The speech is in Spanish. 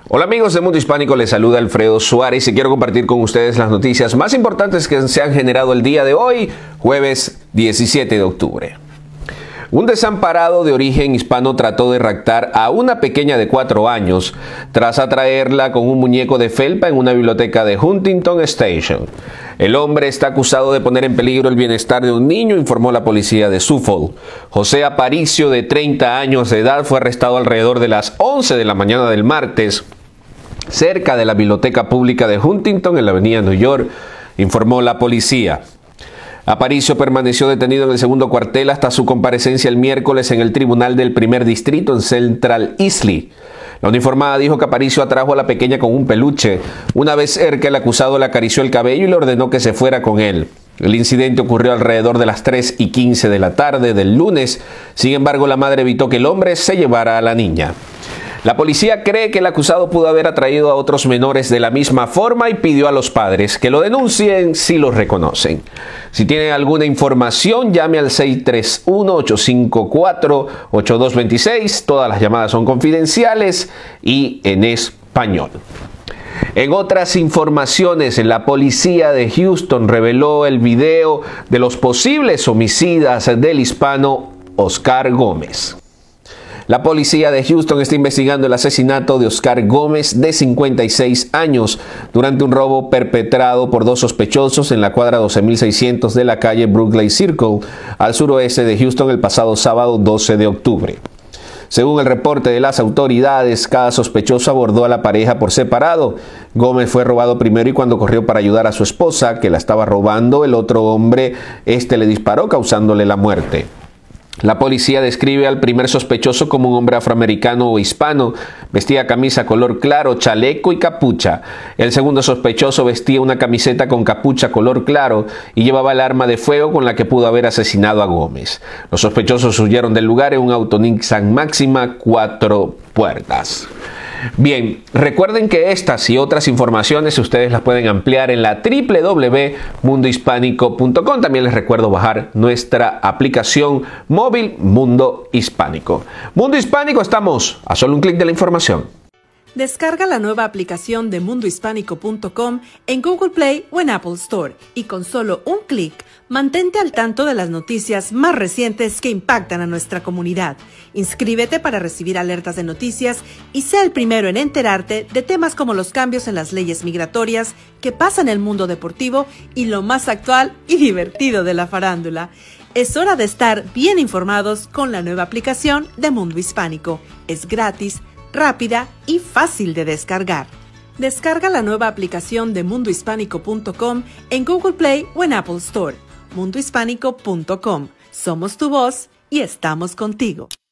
Hola amigos de Mundo Hispánico, les saluda Alfredo Suárez y quiero compartir con ustedes las noticias más importantes que se han generado el día de hoy, jueves 17 de octubre. Un desamparado de origen hispano trató de raptar a una pequeña de 4 años tras atraerla con un muñeco de felpa en una biblioteca de Huntington Station. El hombre está acusado de poner en peligro el bienestar de un niño, informó la policía de Suffolk. José Aparicio, de 30 años de edad, fue arrestado alrededor de las 11 de la mañana del martes, cerca de la biblioteca pública de Huntington, en la avenida New York, informó la policía. Aparicio permaneció detenido en el segundo cuartel hasta su comparecencia el miércoles en el tribunal del primer distrito en Central Islay. La uniformada dijo que Aparicio atrajo a la pequeña con un peluche. Una vez cerca, el acusado le acarició el cabello y le ordenó que se fuera con él. El incidente ocurrió alrededor de las 3:15 de la tarde del lunes. Sin embargo, la madre evitó que el hombre se llevara a la niña. La policía cree que el acusado pudo haber atraído a otros menores de la misma forma y pidió a los padres que lo denuncien si los reconocen. Si tienen alguna información, llame al 631-854-8226. Todas las llamadas son confidenciales y en español. En otras informaciones, la policía de Houston reveló el video de los posibles homicidas del hispano Oscar Gómez. La policía de Houston está investigando el asesinato de Oscar Gómez, de 56 años, durante un robo perpetrado por 2 sospechosos en la cuadra 12600 de la calle Brooklyn Circle, al suroeste de Houston, el pasado sábado 12 de octubre. Según el reporte de las autoridades, cada sospechoso abordó a la pareja por separado. Gómez fue robado primero y cuando corrió para ayudar a su esposa, que la estaba robando, el otro hombre le disparó, causándole la muerte. La policía describe al primer sospechoso como un hombre afroamericano o hispano. Vestía camisa color claro, chaleco y capucha. El segundo sospechoso vestía una camiseta con capucha color claro y llevaba el arma de fuego con la que pudo haber asesinado a Gómez. Los sospechosos huyeron del lugar en un auto Nissan Máxima 4 puertas. Bien, recuerden que estas y otras informaciones ustedes las pueden ampliar en la www.mundohispánico.com. También les recuerdo bajar nuestra aplicación móvil Mundo Hispánico. Mundo Hispánico, estamos a solo un clic de la información. Descarga la nueva aplicación de mundohispánico.com en Google Play o en Apple Store y con solo un clic mantente al tanto de las noticias más recientes que impactan a nuestra comunidad. Inscríbete para recibir alertas de noticias y sea el primero en enterarte de temas como los cambios en las leyes migratorias que pasan en el mundo deportivo y lo más actual y divertido de la farándula. Es hora de estar bien informados con la nueva aplicación de Mundo Hispánico. Es gratis, rápida y fácil de descargar. Descarga la nueva aplicación de mundohispánico.com en Google Play o en Apple Store. mundohispánico.com. Somos tu voz y estamos contigo.